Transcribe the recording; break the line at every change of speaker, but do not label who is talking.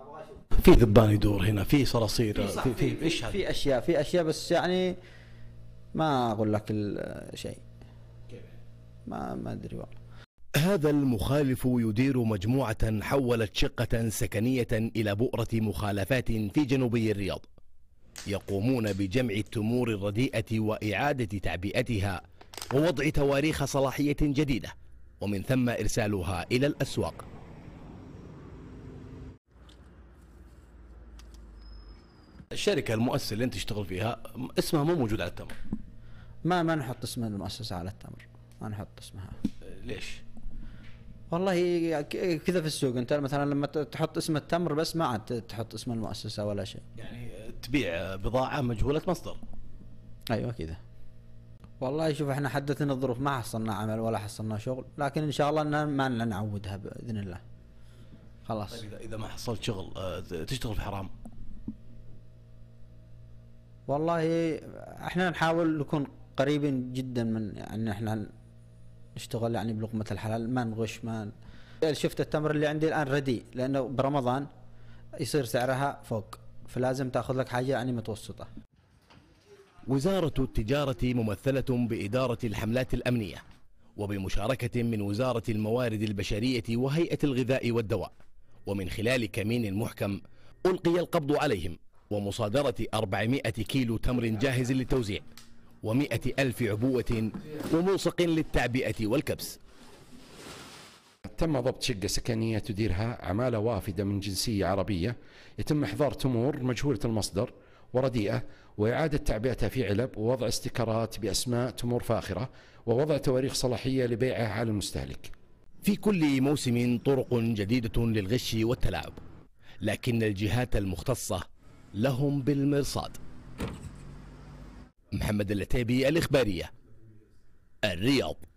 في ذبان يدور هنا، في صراصير، في ايش هذا؟
في اشياء بس يعني ما اقول لك الشيء، ما ادري والله.
هذا المخالف يدير مجموعة حولت شقة سكنية إلى بؤرة مخالفات في جنوبي الرياض، يقومون بجمع التمور الرديئة وإعادة تعبئتها ووضع تواريخ صلاحية جديدة، ومن ثم إرسالها إلى الأسواق. الشركة المؤسسة اللي أنت تشتغل فيها اسمها مو موجود على التمر.
ما نحط اسم المؤسسة على التمر، ما نحط اسمها.
ليش؟
والله كذا في السوق، انت مثلا لما تحط اسم التمر بس ما عاد تحط اسم المؤسسة ولا شيء.
يعني تبيع بضاعة مجهولة مصدر.
ايوه كذا. والله شوف احنا حدثنا الظروف، ما حصلنا عمل ولا حصلنا شغل، لكن ان شاء الله ان ما نعودها باذن الله. خلاص.
طيب اذا ما حصلت شغل تشتغل في حرام؟
والله احنا نحاول نكون قريبين جدا من يعني احنا نشتغل يعني بلقمة الحلال، ما نغش ما شفت التمر اللي عندي الان رديء، لانه برمضان يصير سعرها فوق، فلازم تاخذ لك حاجة يعني متوسطة.
وزارة التجارة ممثلة بإدارة الحملات الأمنية وبمشاركة من وزارة الموارد البشرية وهيئة الغذاء والدواء، ومن خلال كمين محكم ألقي القبض عليهم ومصادرة 400 كيلو تمر جاهز للتوزيع و100,000 عبوة وملصق للتعبئة والكبس.
تم ضبط شقة سكنية تديرها عمالة وافدة من جنسية عربية، يتم إحضار تمور مجهولة المصدر ورديئة وإعادة تعبئتها في علب ووضع استيكرات بأسماء تمور فاخرة ووضع تواريخ صلاحية لبيعها على المستهلك.
في كل موسم طرق جديدة للغش والتلاعب، لكن الجهات المختصة لهم بالمرصاد. محمد العتيبي، الإخبارية، الرياض.